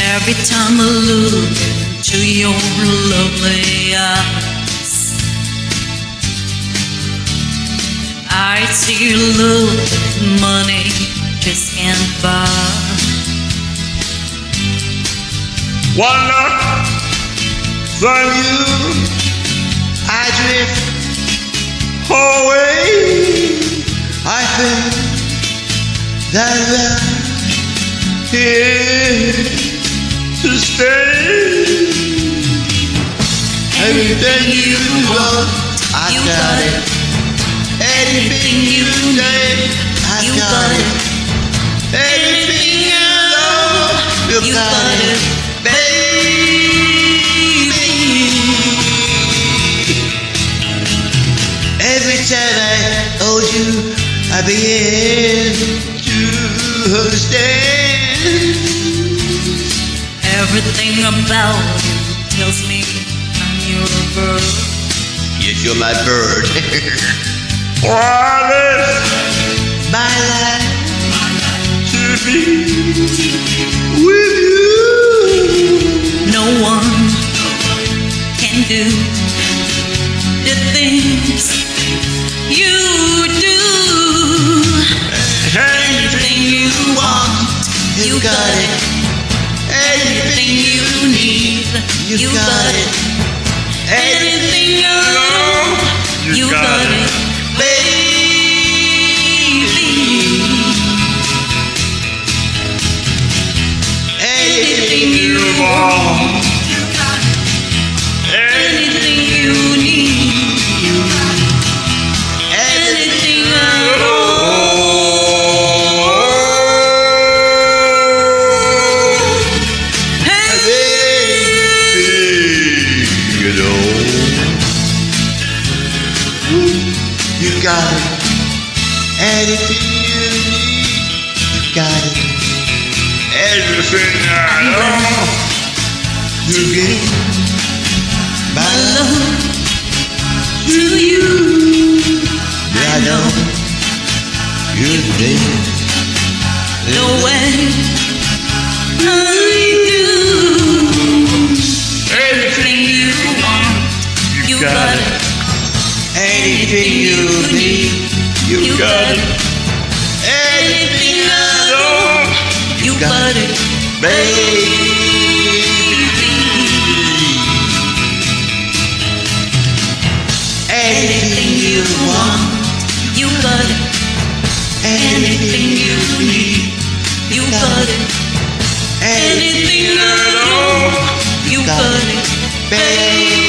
Every time I look into your lovely eyes, I see love money just can't buy. One look from you, I drift away. I think that I'm here to stay. Everything you want, I got it. Anything you say, I got it. Anything you love, you got it, baby. Every time I hold you, I begin to understand. Everything about you tells me I'm your bird. Yes, you're my bird. My life to be with you. No one can do the things you do. Anything you want, you got it. Anything you need, you got it. Anything you know, you got it, baby. Anything you want, you got it. Anything you need, you got it. Anything you know. You got it. Anything you need, you got it. Everything I know to give my love to you. I know you think The way I do. Everything you want, you got it. anything you need, you got it. Anything I know, you got it, baby. Anything you want, you got it. anything you need, You got it. anything Anything I I know, know, you got it, baby.